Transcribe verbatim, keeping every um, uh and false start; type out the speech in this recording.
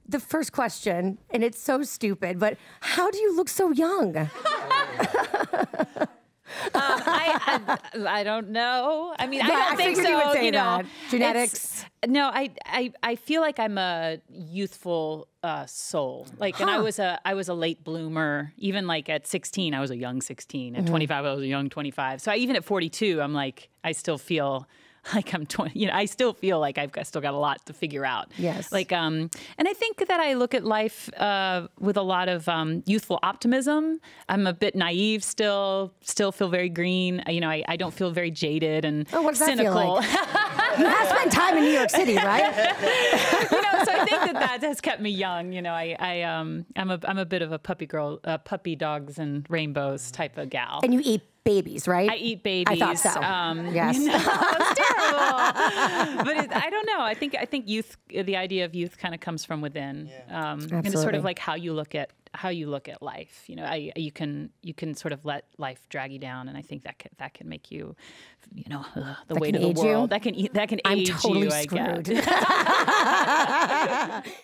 the first question, and it's so stupid, but how do you look so young? um, I, I I don't know. I mean, I don't I think figured so. you would say you know, that. Genetics. No, I, I I feel like I'm a youthful uh, soul. Like, huh. and I was a I was a late bloomer. Even like at sixteen, I was a young sixteen. At mm-hmm. twenty-five, I was a young twenty-five. So I, even at forty-two, I'm like, I still feel like I'm twenty, you know, I still feel like I've got, still got a lot to figure out. Yes. Like, um, and I think that I look at life uh, with a lot of um, youthful optimism. I'm a bit naive still, still feel very green. You know, I, I don't feel very jaded and oh, what does cynical. That feel like? You have spent time in New York City, right? You know, so I think that that has kept me young. You know, I, I um, I'm a, I'm a bit of a puppy girl, uh, puppy dogs and rainbows type of gal. And you eat babies, right? I eat babies. I thought so. Um, yes. You know, it's terrible. But it, I don't know. I think I think youth. The idea of youth kind of comes from within, yeah. um, and it's sort of like how you look at how you look at life. You know, I, you can you can sort of let life drag you down, and I think that can, that can make you, you know, uh, the that weight of the world. You? That can that can I'm age totally you. screwed. I guess.